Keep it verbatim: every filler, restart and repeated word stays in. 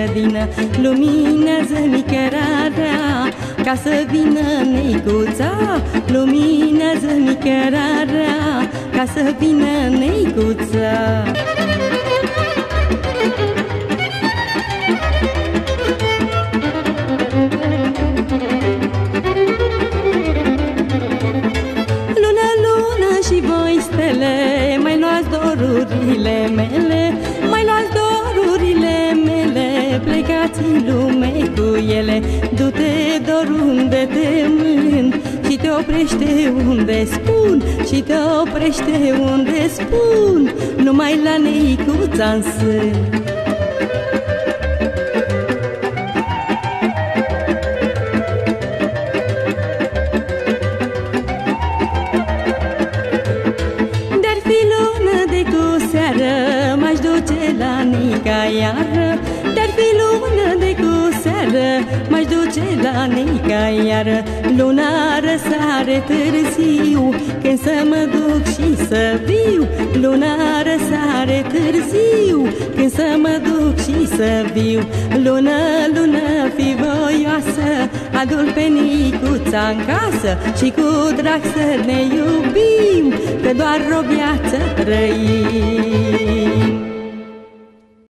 grădină, luminează-mi cărarea, ca să vină neicuța. Luminează-mi cărarea, ca să vină neicuța. Lună, lună și voi stele, mai luați dorurile mele, mai luați dorurile mele, plecați în lume cu ele. Du-te dor unde te mânt și te oprește unde spun, și te oprește unde spun, numai la neicuța-n sân. M-aș duce la nica iară, dar fi lună de cu seară, m-aș duce la nica iară. Luna răsare târziu, când să mă duc și să viu. Luna răsare târziu, când să mă duc și să viu. Lună, lună, fi voioasă, adu-l pe nicuța-n casă și cu drag să ne iubim, că doar o viață trăim.